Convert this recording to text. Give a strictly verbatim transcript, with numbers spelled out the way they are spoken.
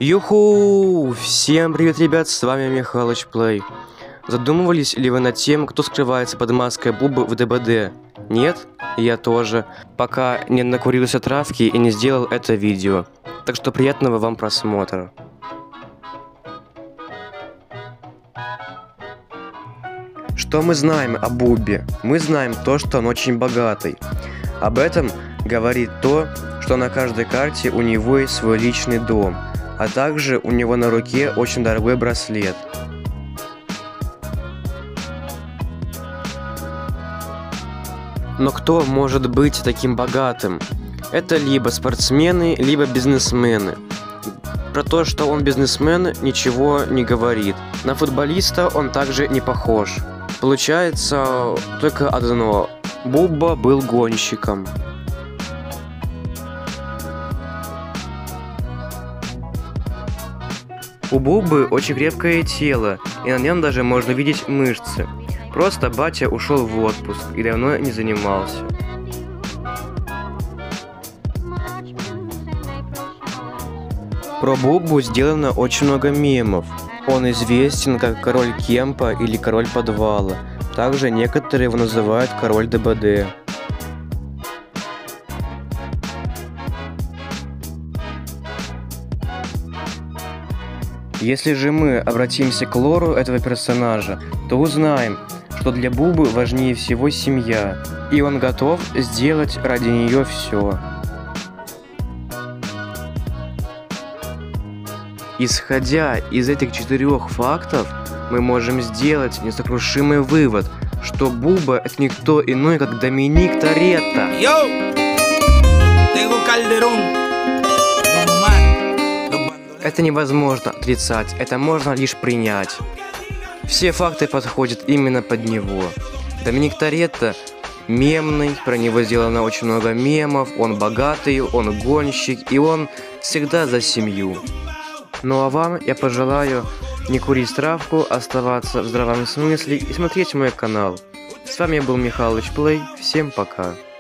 Юху! Всем привет, ребят, с вами Михалыч Плей. Задумывались ли вы над тем, кто скрывается под маской Бубы в ДБД? Нет? Я тоже. Пока не накурился травки и не сделал это видео. Так что приятного вам просмотра. Что мы знаем о Бубе? Мы знаем то, что он очень богатый. Об этом говорит то, что на каждой карте у него есть свой личный дом, а также у него на руке очень дорогой браслет. Но кто может быть таким богатым? Это либо спортсмены, либо бизнесмены. Про то, что он бизнесмен, ничего не говорит. На футболиста он также не похож. Получается только одно. Буба был гонщиком. У Бубы очень крепкое тело, и на нем даже можно видеть мышцы. Просто батя ушел в отпуск и давно не занимался. Про Бубу сделано очень много мемов. Он известен как король кемпа или король подвала. Также некоторые его называют король ДБД. Если же мы обратимся к лору этого персонажа, то узнаем, что для Бубы важнее всего семья, и он готов сделать ради нее все. Исходя из этих четырех фактов, мы можем сделать несокрушимый вывод, что Буба — это никто иной, как Доминик Торетто. Это невозможно отрицать, это можно лишь принять. Все факты подходят именно под него. Доминик Торетто мемный, про него сделано очень много мемов, он богатый, он гонщик, и он всегда за семью. Ну а вам я пожелаю не курить травку, оставаться в здравом смысле и смотреть мой канал. С вами был Михалыч Плей, всем пока.